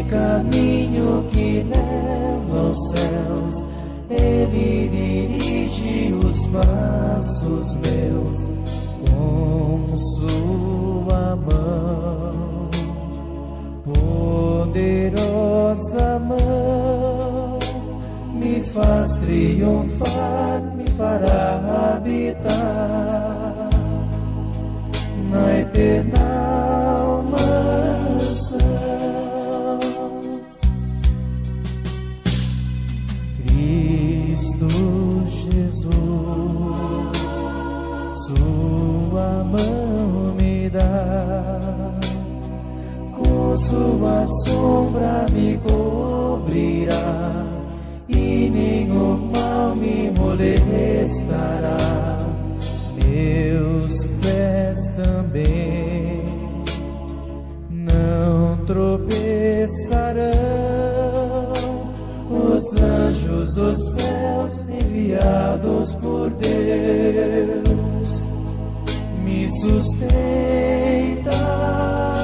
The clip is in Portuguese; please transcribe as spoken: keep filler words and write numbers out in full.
caminho que leva aos céus, Ele dirige os passos meus com sua mão, poderosa mão, me faz triunfar, me fará habitar na eterna mansão. Cristo Jesus, sua mão me dá, com sua sombra me cobrirá, e nenhum mal me molestará. Meus pés também não tropeçarão, os anjos dos céus enviados por Deus me sustentarão.